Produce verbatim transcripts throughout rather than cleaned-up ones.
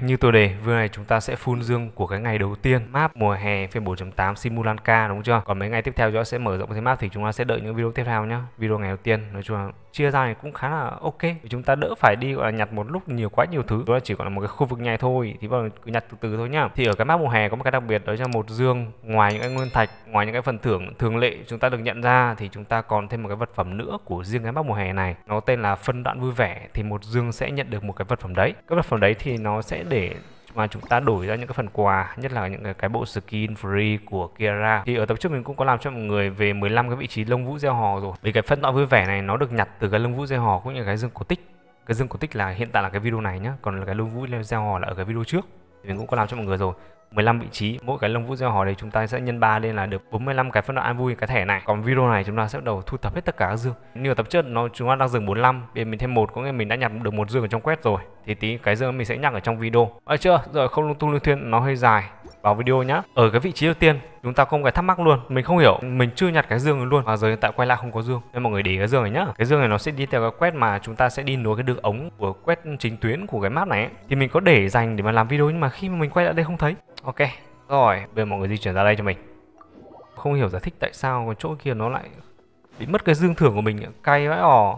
Như tôi đề, video này chúng ta sẽ full dương của cái ngày đầu tiên map mùa hè phiên bốn chấm tám Simulanka, đúng chưa? Còn mấy ngày tiếp theo chúng ta sẽ mở rộng cái map thì chúng ta sẽ đợi những video tiếp theo nhá. Video ngày đầu tiên nói chung là chia ra thì cũng khá là ok. Chúng ta đỡ phải đi gọi là nhặt một lúc nhiều quá nhiều thứ. Đó là chỉ còn là một cái khu vực nhảy thôi, thì vào cứ nhặt từ từ thôi nhá. Thì ở cái map mùa hè có một cái đặc biệt, đó là một dương ngoài những cái nguyên thạch, ngoài những cái phần thưởng thường lệ chúng ta được nhận ra thì chúng ta còn thêm một cái vật phẩm nữa của riêng cái map mùa hè này. Nó tên là phân đoạn vui vẻ, thì một dương sẽ nhận được một cái vật phẩm đấy. Cái vật phẩm đấy thì nó sẽ để mà chúng ta đổi ra những cái phần quà, nhất là những cái, cái bộ skin free của Kiara. Thì ở tập trước mình cũng có làm cho mọi người về mười lăm cái vị trí lông vũ gieo hò rồi. Vì cái phân đoạn vui vẻ này nó được nhặt từ cái lông vũ gieo hò cũng như cái dương cổ tích. Cái dương cổ tích là hiện tại là cái video này nhá, còn là cái lông vũ gieo hò là ở cái video trước. Thì mình cũng có làm cho mọi người rồi. mười lăm vị trí, mỗi cái lông vũ gieo hò này chúng ta sẽ nhân ba lên là được bốn mươi lăm cái phân đoạn an vui cái thẻ này. Còn video này chúng ta sẽ bắt đầu thu thập hết tất cả các dương. Như ở tập trước nó chúng ta đang dừng bốn mươi lăm, bây giờ mình thêm một, có nghĩa mình đã nhặt được một dương ở trong quét rồi. Thì tí cái dương mình sẽ nhắc ở trong video. Được chưa? Rồi không lung tung lương thuyên, nó hơi dài. Vào video nhá. Ở cái vị trí đầu tiên chúng ta có một cái thắc mắc luôn, mình không hiểu, mình chưa nhặt cái dương luôn và giờ hiện tại quay lại không có dương. Nên mọi người để ý cái dương này nhá. Cái dương này nó sẽ đi theo cái quét mà chúng ta sẽ đi nối cái đường ống của quét chính tuyến của cái map này ấy. Thì mình có để dành để mà làm video nhưng mà khi mà mình quay lại đây không thấy. Ok. Rồi, bây giờ mọi người di chuyển ra đây cho mình. Không hiểu giải thích tại sao cái chỗ kia nó lại bị mất cái dương thưởng của mình, cay vãi ỏ.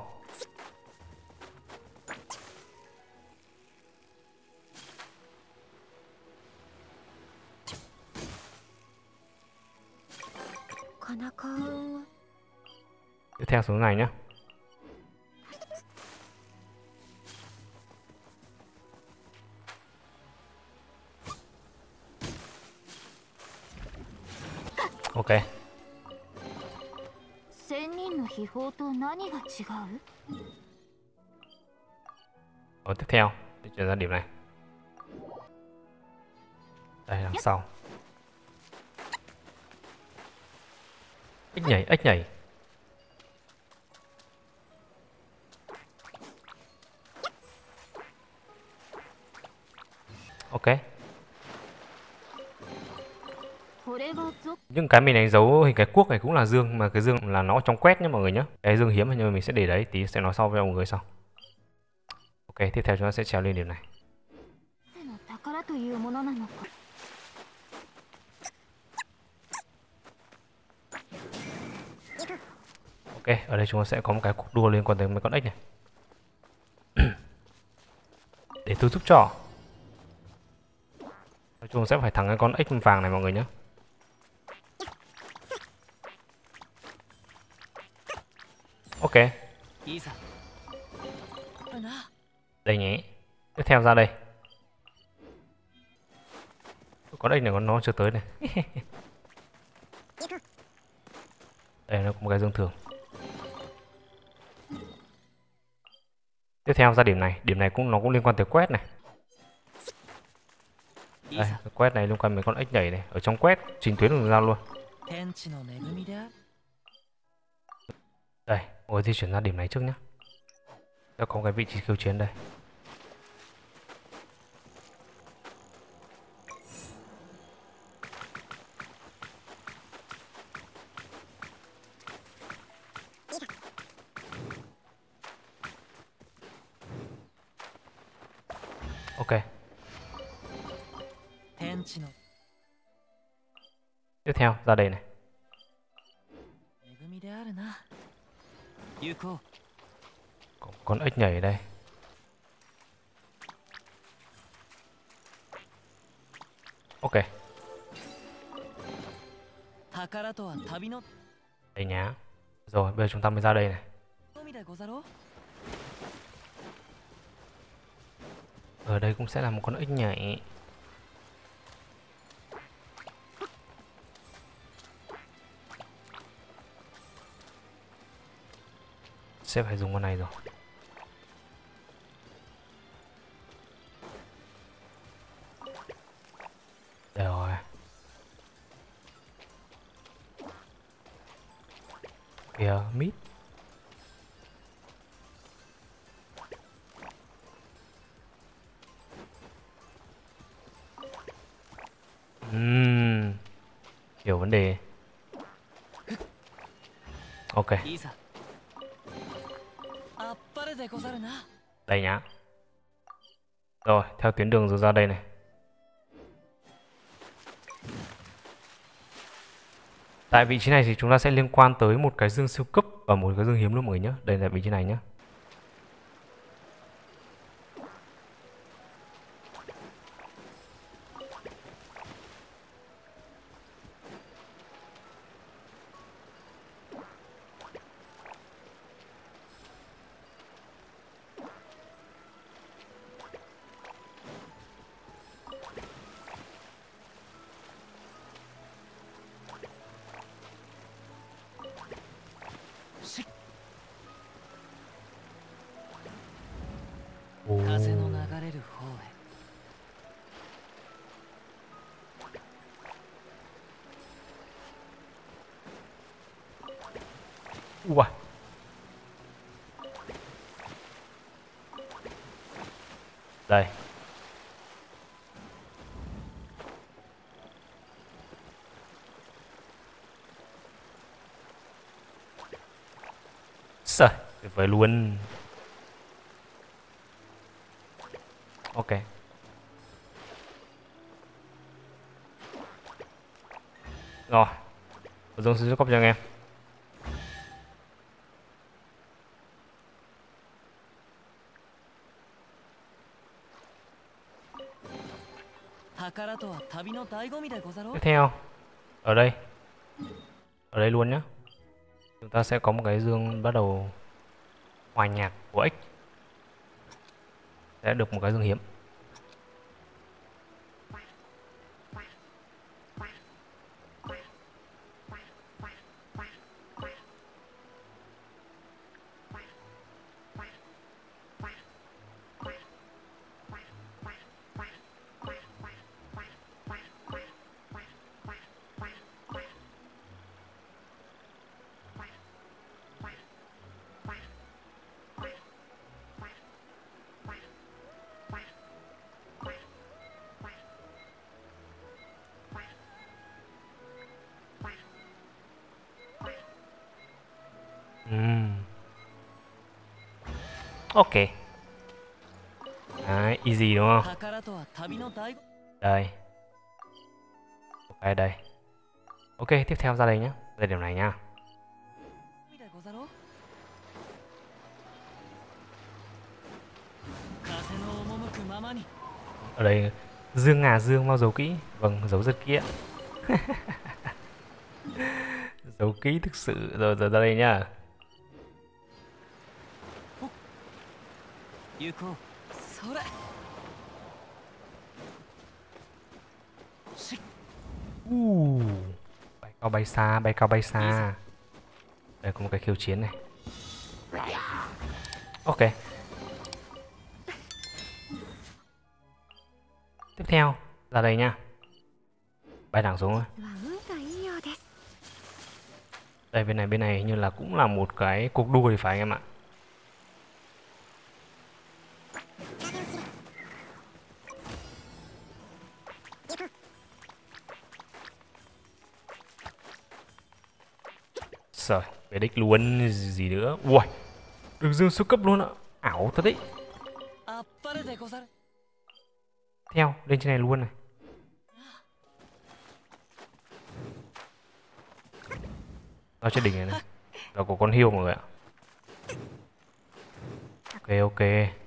Tiếp theo xuống này nhá. Ok. Rồi tiếp theo, di chuyển ra điểm này. Đây đằng sau. Ếch nhảy, ếch nhảy. Ok. Những cái mình đánh dấu hình cái cuốc này cũng là dương, mà cái dương là nó trong quét nhé mọi người nhé. Cái dương hiếm nhưng mà mình sẽ để đấy, tí sẽ nói sau với mọi người sau. Ok, tiếp theo chúng ta sẽ trèo lên điểm này. Ok, ở đây chúng ta sẽ có một cái cuộc đua liên quan tới mấy con ếch này. Để tôi giúp cho. Chúng ta sẽ phải thắng cái con ếch vàng này mọi người nhé. Ok. Đây nhé. Tiếp theo ra đây. Con ếch này con nó chưa tới này. Đây nó có một cái dương thường. Tiếp theo ra điểm này, điểm này cũng nó cũng liên quan tới quét này. Đây, cái quét này liên quan đến con ếch nhảy này, ở trong quét trình tuyến đường ra luôn. Đây, ngồi di chuyển ra điểm này trước nhé. Đã có cái vị trí khiêu chiến đây. Ok. Tiếp theo ra đây này. Có con ếch nhảy ở đây. Ok. Đây nhá. Rồi bây giờ chúng ta mới ra đây này. Ở đây cũng sẽ là một con ếch nhảy. Sẽ phải dùng con này rồi. Đây rồi. Kìa, mít. Uhm, hiểu vấn đề. Ok. Đây nhá. Rồi, theo tuyến đường rồi ra đây này. Tại vị trí này thì chúng ta sẽ liên quan tới một cái dương siêu cấp và một cái dương hiếm luôn mọi người nhé. Đây là vị trí này nhé. Ồ. Ui. Đây. Trời, tuyệt vời luôn. Ok. Rồi. Một dương siêu cấp cho anh em. Tiếp theo, ở đây, ở đây luôn nhé. Chúng ta sẽ có một cái dương bắt đầu hòa nhạc của ích. Sẽ được một cái dương hiếm. Uhm. Ok. Đấy, easy đúng không? Đây. Ok đây. Ok, tiếp theo ra đây nhé. Đây điểm này nha. Ở đây dương ngà dương mau giấu kỹ. Vâng, giấu rất kỹ ạ. Giấu kỹ thực sự. Rồi giờ ra đây nhá. Uh, bay cao bay xa, bay cao bay xa. Đây có một cái khiêu chiến này. Ok. Tiếp theo ra đây nha. Bay thẳng xuống thôi. Đây bên này bên này như là cũng là một cái cuộc đua thì phải anh em ạ. Rồi, về đích luôn gì nữa. Ui, được dương siêu cấp luôn ạ. Ảo thật đấy. Theo, lên trên này luôn này. Ở trên đỉnh này này. Và có con hiêu mọi người ạ. Ok ok.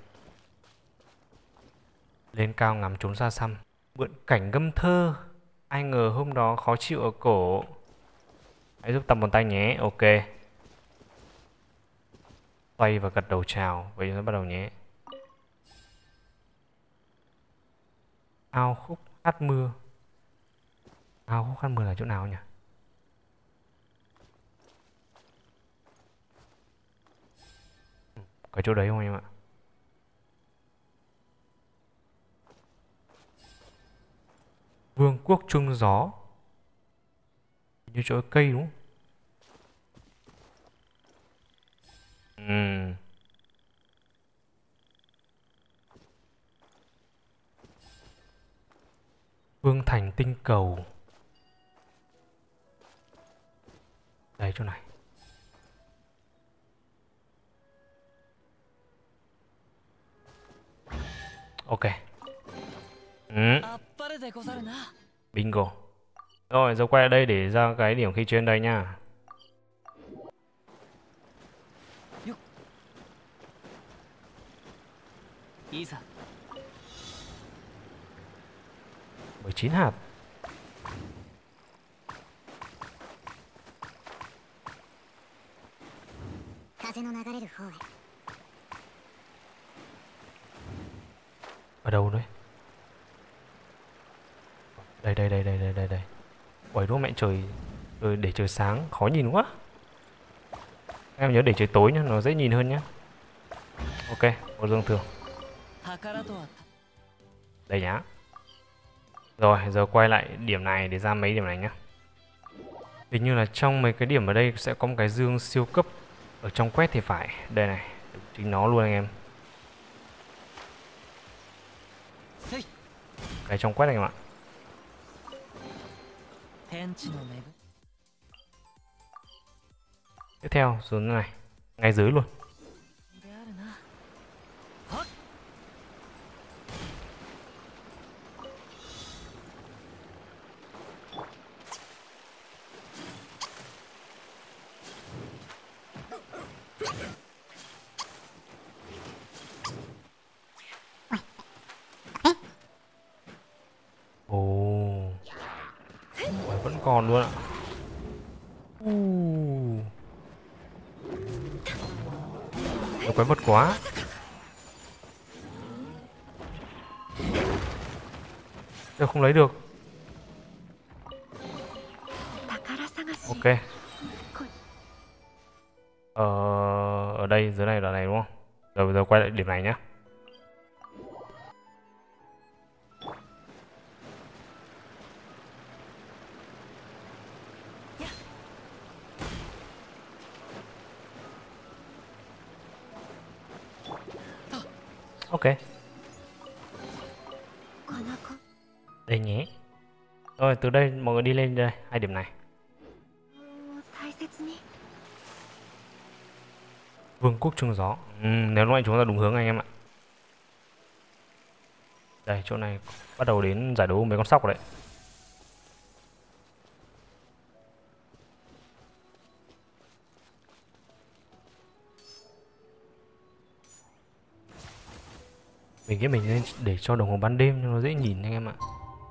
Lên cao ngắm trốn xa xăm. Mượn cảnh ngâm thơ. Ai ngờ hôm đó khó chịu ở cổ. Hãy giúp tầm một tay nhé. Ok. Xoay và gật đầu chào. Vậy chúng ta bắt đầu nhé. Ao khúc hát mưa. Ao khúc hát mưa là chỗ nào nhỉ? Cái chỗ đấy không em ạ? Vương quốc trung gió. Như chỗ cây đúng không? Uhm. Vương thành tinh cầu. Đây chỗ này. Ok, Ừ. Bingo. Rồi, giờ quay lại đây để ra cái điểm khi trên đây nha. mười chín hạt. Ở đâu đấy? Đây đây đây đây đây đây đây. Uầy đúng mẹ, trời, trời để trời sáng khó nhìn quá. Em nhớ để trời tối nhá, nó dễ nhìn hơn nhá. Ok, một dương thường. Đây nhá. Rồi, giờ quay lại điểm này để ra mấy điểm này nhá. Hình như là trong mấy cái điểm ở đây sẽ có một cái dương siêu cấp ở trong quét thì phải. Đây này, chính nó luôn anh em. Cái trong quét anh em ạ. Tiếp theo xuống này, ngay dưới luôn. Ồ, vẫn còn luôn ạ. Uh. Nó quái vật quá. Tôi không lấy được. Ok. Ờ, ở đây dưới này là này đúng không? Rồi bây giờ quay lại điểm này nhá. Ok. Đây nhé. Rồi từ đây mọi người đi lên đây, hai điểm này. Vương quốc Trung Gió. Ừ, nếu lúc này chúng ta đúng hướng anh em ạ. Đây, chỗ này bắt đầu đến giải đấu mấy con sóc rồi đấy. Mình nghĩ mình nên để cho đồng hồ ban đêm cho nó dễ nhìn anh em ạ.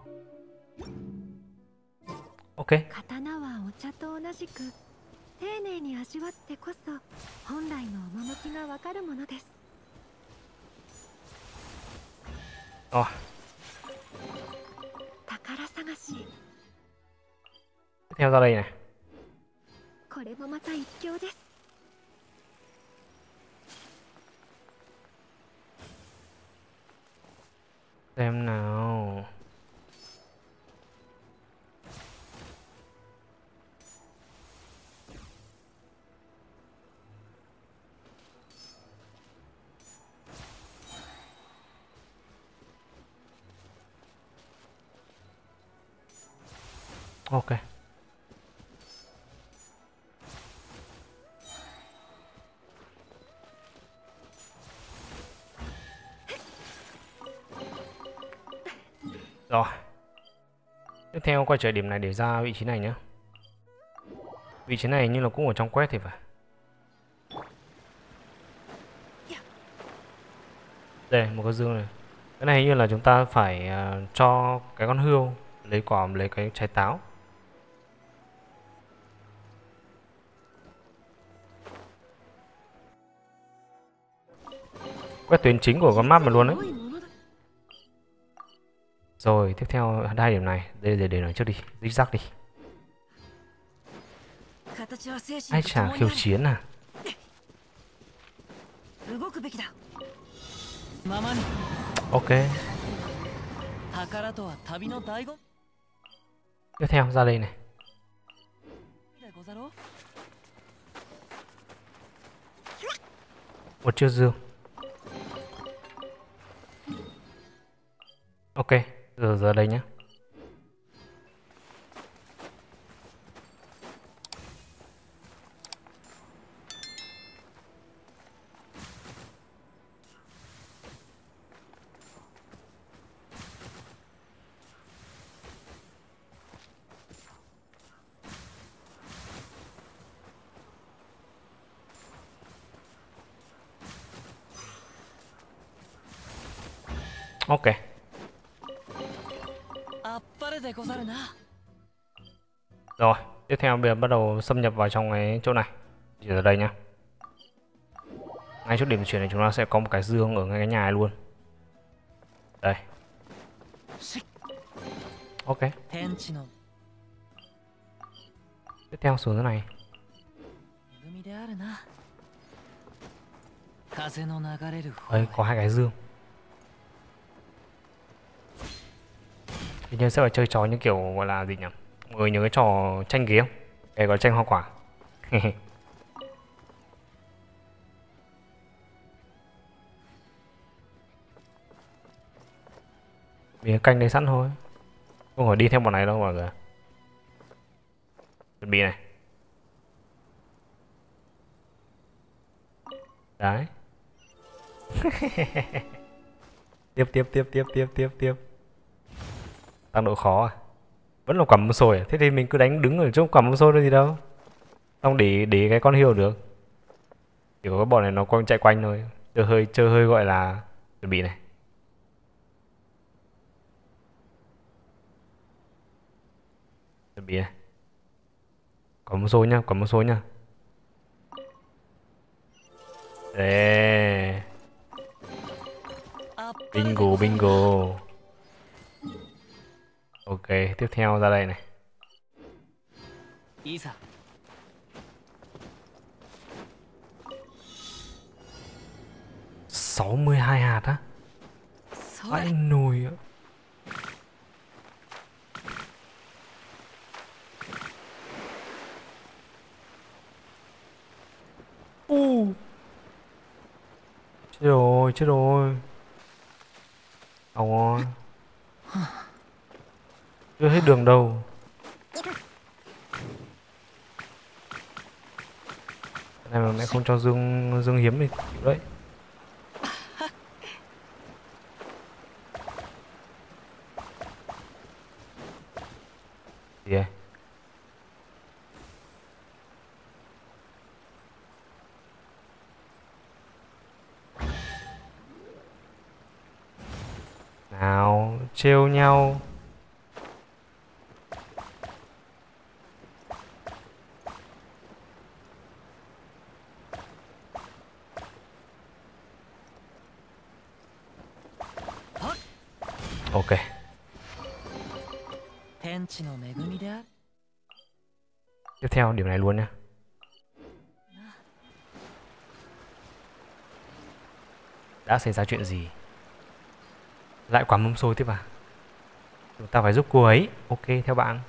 Ok. Rồi. Tiếp theo ra đây này. Xem nào. Ok. Rồi. Tiếp theo quay trở điểm này để ra vị trí này nhé. Vị trí này như là cũng ở trong quét thì phải. Đây, một cái dương này. Cái này như là chúng ta phải uh, cho cái con hươu lấy quả, lấy cái trái táo. Quét tuyến chính của con map mà luôn đấy. Rồi, tiếp theo hai điểm này. Đây để để nói trước đi, zigzag đi. Ai chả khiêu chiến à? Ok. Tiếp theo ra đây này. Một chiếc dương. Ok, giờ giờ đây nhé. Ok. Rồi, tiếp theo bây giờ bắt đầu xâm nhập vào trong cái chỗ này. Chỉ ở đây nhá. Ngay chỗ điểm chuyển này chúng ta sẽ có một cái dương ở ngay cái nhà này luôn. Đây. Ok. Tiếp theo xuống thế này. Đây, có hai cái dương. Tuy nhiên sẽ phải chơi trò như kiểu gọi là gì nhỉ? Mọi người nhớ cái trò tranh ghế không? Cái gọi là tranh hoa quả. Mình canh đấy sẵn thôi. Không phải đi theo bọn này đâu mọi người. Chuẩn bị này. Đấy. Tiếp tiếp tiếp tiếp tiếp tiếp tiếp. Tăng độ khó à? Vẫn là quả mâm xôi à? Thế thì mình cứ đánh đứng ở chỗ quả mâm xôi đâu gì đâu. Xong để để cái con hiêu được. Chỉ có cái bọn này nó quanh chạy quanh thôi. Chơi hơi chơi hơi gọi là chuẩn bị này. Chuẩn bị này. Quả mâm xôi nhá, quả mâm xôi nhá. Đấy. Bingo bingo. Ok, tiếp theo ra đây này. sáu mươi hai hạt á? Vãi nồi ạ. U. Chết rồi, chết rồi. Ồ. Chưa hết đường đâu. Này mà mẹ không cho Dương Dương hiếm thì đấy. Gì vậy? Nào, trêu nhau. Ok. Tiếp theo điểm này luôn nhá. Đã xảy ra chuyện gì? Lại quả mâm xôi tiếp à? Chúng ta phải giúp cô ấy. Ok, theo bạn.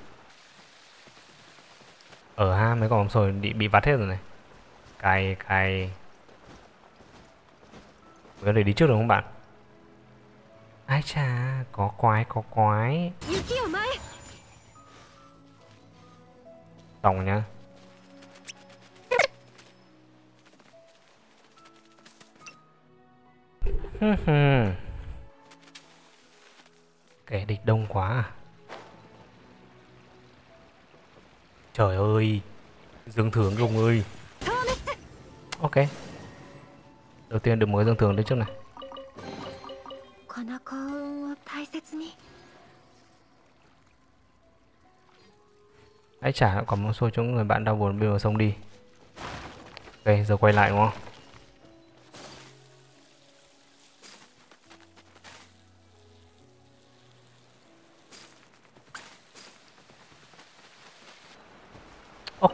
Ở ha, mấy quả mâm xôi bị, bị vắt hết rồi này. Cay, cay. Có thể đi trước được không bạn? Ai chà, có quái, có quái. Tổng nhá. Kẻ địch đông quá à? Trời ơi. Dương thưởng ông ơi. Ok. Đầu tiên được mới dương thưởng đến trước này. Hãy trả còn một số cho người bạn đau buồn bây giờ xong đi. Ok, giờ quay lại đúng không? Ok.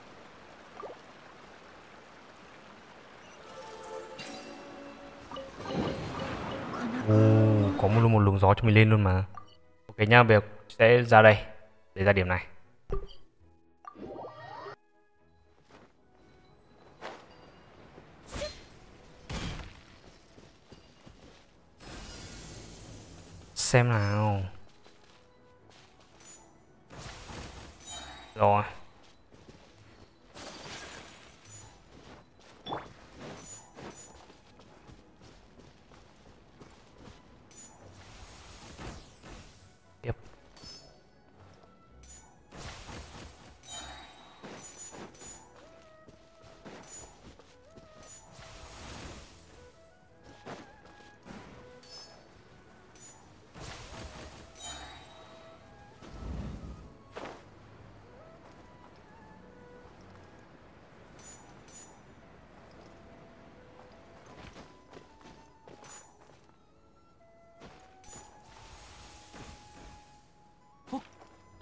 Ồ, có một luôn một luồng gió cho mình lên luôn mà. Ok nha, bây giờ sẽ ra đây để ra điểm này. Xem nào. Rồi. Tiếp.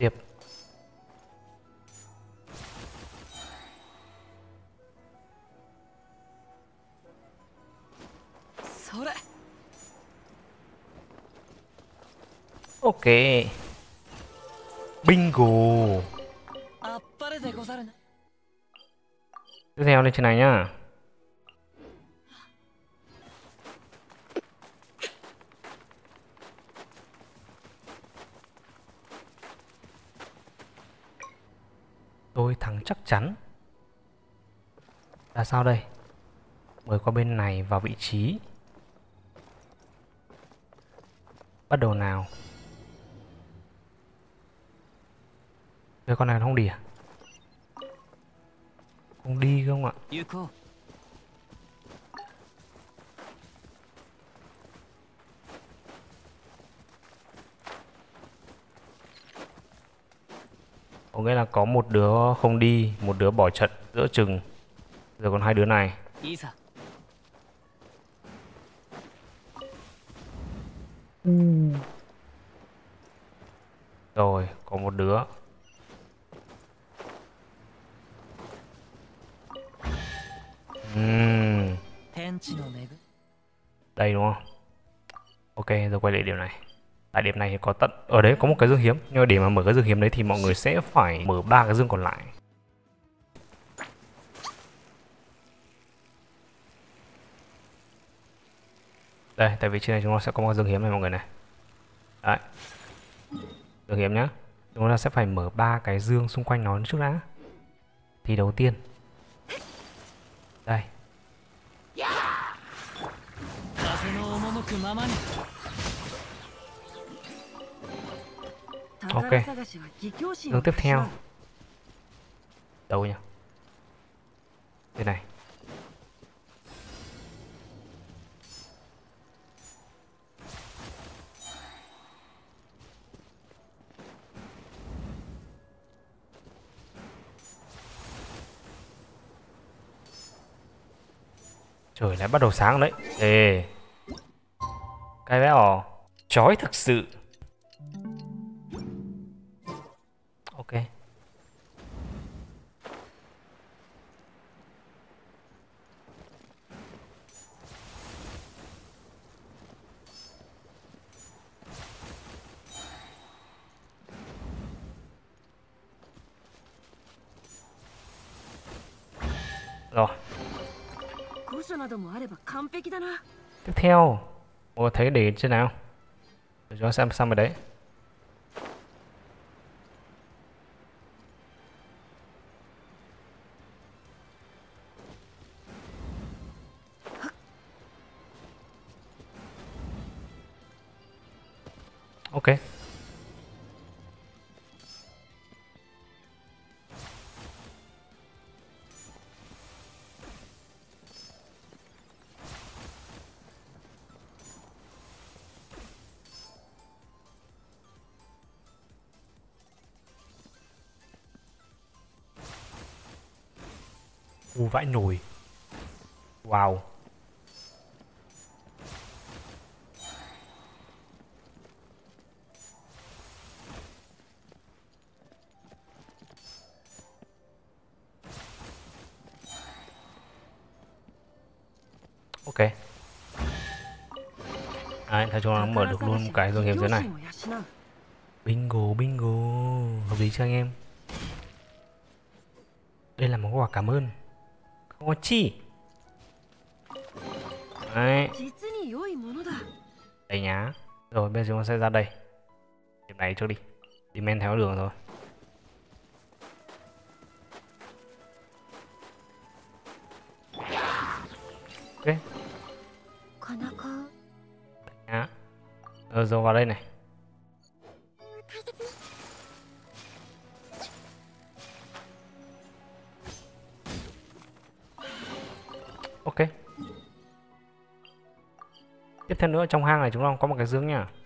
Tiếp. Ok. Bingo. Tiếp theo lên trên này nhá. Tôi thắng chắc chắn. Là sao đây? Mời qua bên này vào vị trí. Bắt đầu nào. Cái con này nó không đi à? Không đi không ạ? Có nghĩa là có một đứa không đi, một đứa bỏ trận giữa chừng. Giờ còn hai đứa này. Rồi, có một đứa. Uhm. Đây đúng không? Ok, rồi quay lại điểm này. Tại điểm này thì có tận ở đấy có một cái dương hiếm, nhưng mà để mà mở cái dương hiếm đấy thì mọi người sẽ phải mở ba cái dương còn lại. Đây, tại vì trên này chúng ta sẽ có một dương hiếm này mọi người này. Đấy. Dương hiếm nhá. Chúng ta sẽ phải mở ba cái dương xung quanh nó trước đã. Thì đầu tiên. Đây. Ok. Dương tiếp theo. Đâu nhỉ? Đây này. Trời lại bắt đầu sáng đấy. Ê. Cái bé ỏ. Chói thực sự. Ok. Rồi. Tiếp theo. Ồ, thấy để trên nào? Để cho xem xem ở đấy. Ok. U vãi nồi. Wow. Ok. Đấy, thấy chúng nó mở được luôn một cái dương hiếm dưới này. Bingo, bingo. Hợp lý chưa anh em? Đây là món quà cảm ơn. Không có chi. Đấy. Đây nhá. Rồi bây giờ chúng ta sẽ ra đây. Điểm này trước đi. Đi men theo đường rồi. Ok. Nhá. Rồi, rồi vào đây này. Ok. Tiếp theo nữa trong hang này chúng ta có một cái dương nhá.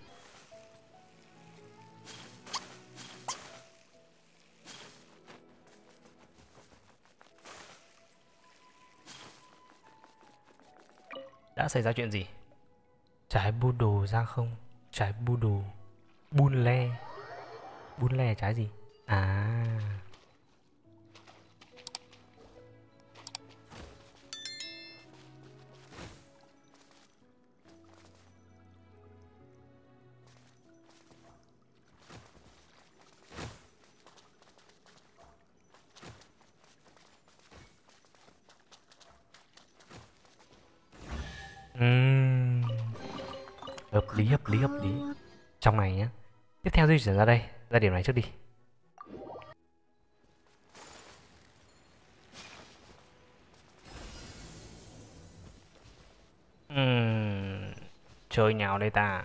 Đã xảy ra chuyện gì? Trái bu đồ ra không? Trái bu đồ. Bun le. Bún le trái gì? À. Uhm. Hợp lý, hợp lý, hợp lý. Trong này nhá. Tiếp theo di chuyển ra đây, ra điểm này trước đi. Uhm. Chơi nhào đây ta.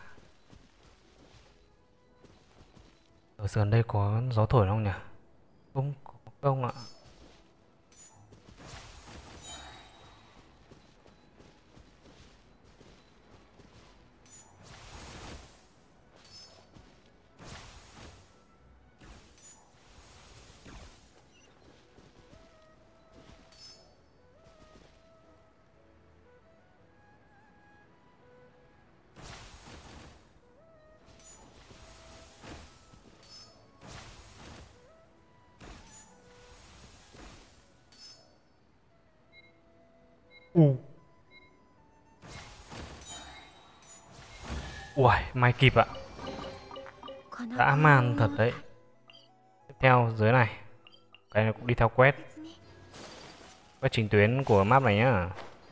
Ở sườn đây có gió thổi không nhỉ? Không, không ạ. U. Uầy, may kịp ạ. Dã man thật đấy. Tiếp theo dưới này. Cái này cũng đi theo quét. Quét trình tuyến của map này nhá.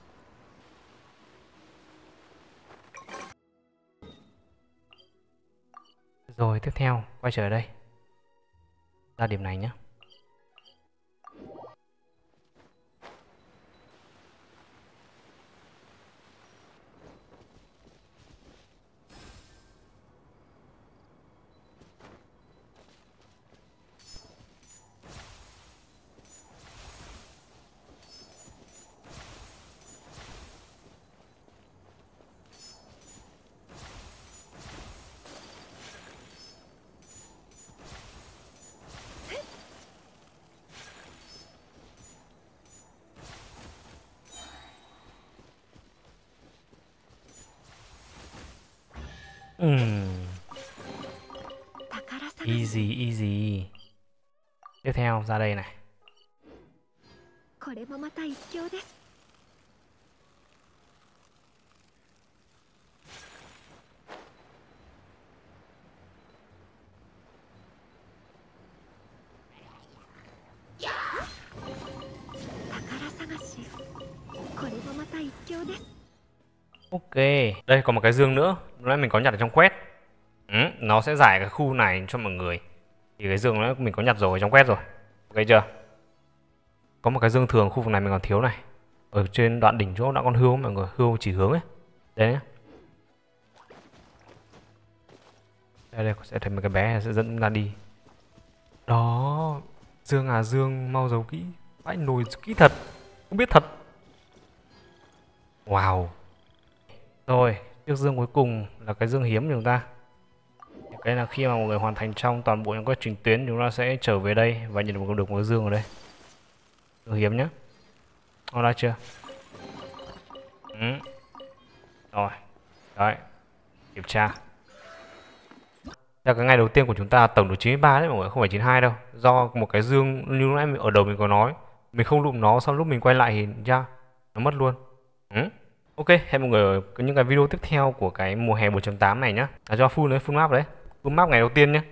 Rồi tiếp theo quay trở đây. Ra điểm này nhá. Uhm. Easy, easy. Tiếp theo ra đây này. Ok, đây còn một cái dương nữa, lúc nãy mình có nhặt ở trong quét. Ừ, nó sẽ giải cái khu này cho mọi người. Thì cái dương đó mình có nhặt rồi trong quét rồi. Ok chưa? Có một cái dương thường khu vực này mình còn thiếu này. Ở trên đoạn đỉnh chỗ đã con hươu mọi người, hươu chỉ hướng ấy. Đấy. Đây đây sẽ thấy một cái bé sẽ dẫn ra đi. Đó, dương à dương mau giấu kỹ, vãi nồi kỹ thật, không biết thật. Wow. Rồi, chiếc dương cuối cùng là cái dương hiếm của chúng ta. Cái là khi mà mọi người hoàn thành trong toàn bộ những quá trình tuyến, chúng ta sẽ trở về đây và nhận được một cái dương ở đây. Dương hiếm nhé. Có ra chưa? Ừ. Rồi. Đấy. Kiểm tra. Là cái ngày đầu tiên của chúng ta tổng độ chín mươi ba đấy mọi người, không phải chín mươi hai đâu. Do một cái dương như lúc nãy ở đầu mình có nói, mình không lụm nó, xong lúc mình quay lại thì ra nó mất luôn. Ừ. Ok, hẹn mọi người ở những cái video tiếp theo của cái mùa hè bốn chấm tám này nhá. À, cho full đấy, full map đấy. Full map ngày đầu tiên nhé.